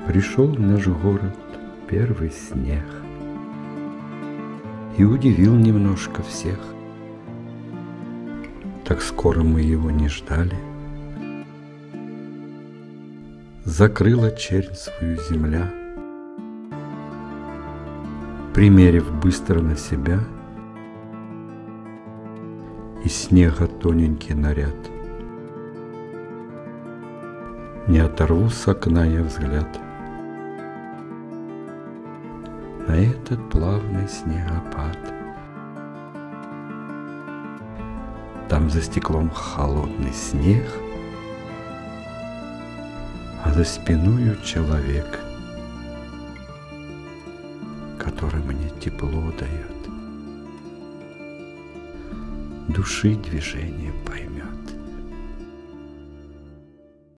Пришел в наш город первый снег и удивил немножко всех. Так скоро мы его не ждали. Закрыла чернь свою земля, примерив быстро на себя из снега тоненький наряд. Не оторву с окна я взгляд на этот плавный снегопад. Там за стеклом холодный снег, а за спиною человек, который мне тепло дает, души движение поймет.